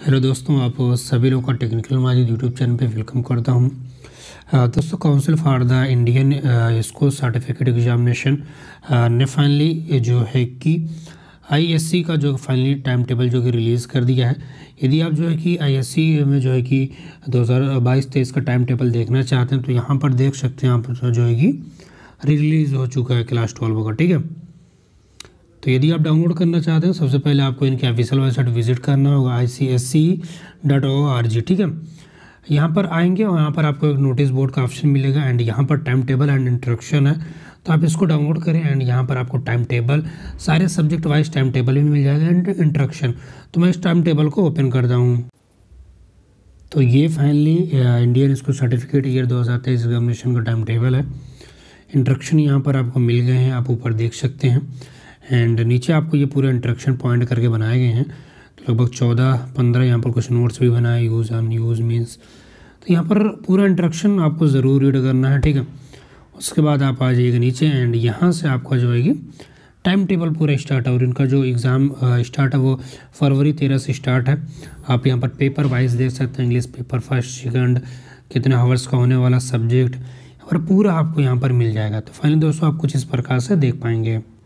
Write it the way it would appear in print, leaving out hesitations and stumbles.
Hello दोस्तों, आप सभी लोगों का टेक्निकल माजिद यूट्यूब चैनल पे वेलकम करता हूं। दोस्तों, Council for the Indian School Certificate Examination ने फाइनली जो है कि आईएससी का जो फाइनली टाइम टेबल जो कि रिलीज़ कर दिया है। यदि आप जो है कि आईएससी में जो है कि 2022-23 का टाइम टेबल देखना चाहते हैं तो यहाँ पर देख सकते हैं। आप जो है कि रिलीज़ हो चुका है क्लास 12 का, ठीक है। तो यदि आप डाउनलोड करना चाहते हैं सबसे पहले आपको इनकी ऑफिशियल वेबसाइट विजिट करना होगा ICSE.org, ठीक है। यहाँ पर आएंगे और यहाँ पर आपको एक नोटिस बोर्ड का ऑप्शन मिलेगा एंड यहाँ पर टाइम टेबल एंड इंस्ट्रक्शन है, तो आप इसको डाउनलोड करें एंड यहाँ पर आपको टाइम टेबल सारे सब्जेक्ट वाइज टाइम टेबल भी मिल जाएगा एंड इंस्ट्रक्शन। तो मैं इस टाइम टेबल को ओपन करता हूँ। तो ये finally Indian School Certificate year 2023 examination का टाइम टेबल है। इंस्ट्रक्शन यहाँ पर आपको मिल गए हैं, आप ऊपर देख सकते हैं एंड नीचे आपको ये पूरे इंस्ट्रक्शन पॉइंट करके बनाए गए हैं। तो लगभग 14-15 यहाँ पर कुछ नोट्स भी बनाए, यूज़ ऑन यूज़ मीन्स। तो यहाँ पर पूरा इंस्ट्रक्शन आपको ज़रूर रीड करना है, ठीक है। उसके बाद आप आ जाइएगा नीचे एंड यहाँ से आपका जो है कि टाइम टेबल पूरा स्टार्ट है और इनका जो एग्ज़ाम स्टार्ट है वो फरवरी 13 से स्टार्ट है। आप यहाँ पर पेपर वाइज देख सकते हैं, इंग्लिश पेपर फर्स्ट सेकंड, कितने आवर्स का होने वाला सब्जेक्ट और पूरा आपको यहाँ पर मिल जाएगा। तो फाइनली दोस्तों आप कुछ इस प्रकार से देख पाएंगे।